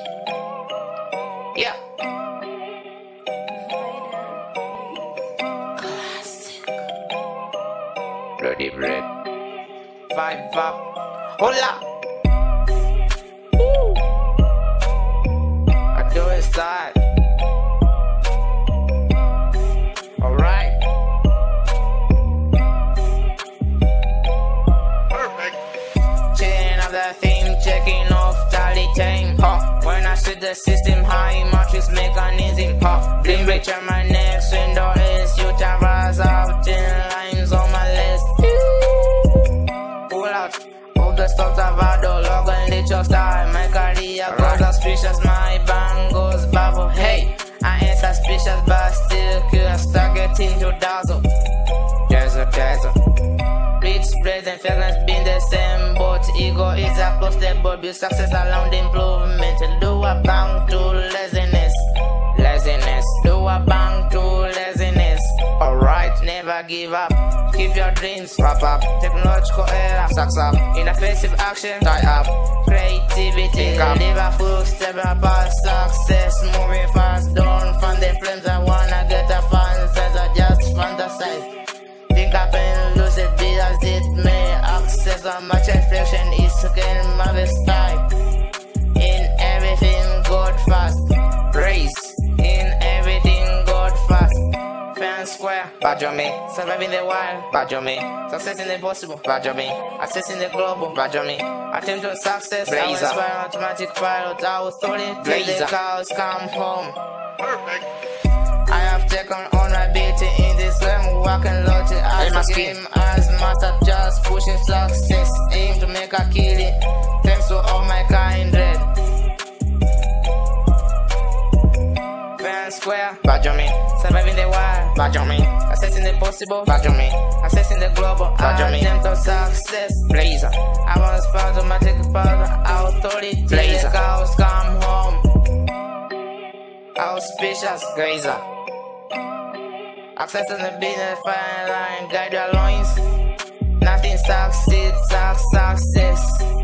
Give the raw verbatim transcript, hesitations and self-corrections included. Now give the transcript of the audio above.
Yeah. Bloody bread. Five up. Hola. Woo. I do it start. Alright. Perfect. Chilling up the theme, checking off tally time. Huh. When I see the system high, matrix mechanism. Huh. Bling picture my next window is you traverse out ten lines on my list. Pull out all the stuff about the log and let your style. My career goes suspicious, my band goes bubble. Hey, I ain't suspicious, but still curious. Targeting to dazzle. Dazzle, dazzle. Rich present feelings been the same, but ego is a close step, but build success around improvement. Do a bang to laziness, laziness. Do a bang to laziness. Alright, never give up. Keep your dreams, wrap up. Technological era, sucks up. Inoffensive action, tie up. Creativity, live a full step apart. Success, moving fast. Don't fan the flames. I wanna get a fans as I just fantasize. Think up and lucid, be as it may. Access on much reflection is again my style. In everything, God fast. Praise. In everything, God fast. Fan square, badger me. Surviving the wild, badger me. Success in the impossible, badger me. Accessing the global, badger me. Attempt on success, blazer. I inspire automatic pilot. I will throw it till the cows come home. Perfect. I have taken on my beauty in this realm, walking low to as a game as master, just pushing success, aim to make a killing. Thanks to all my kindred. Fan square, badger me. Surviving the wild, badger me. Assessing the possible, badger me. Assessing the global, badger me. Attempt of success, blazer. I want to spell automatic powder, authority, blazer. The cows come home. Auspicious, grazer. Access on the business fine line, guide your loins. Nothing succeeds, success.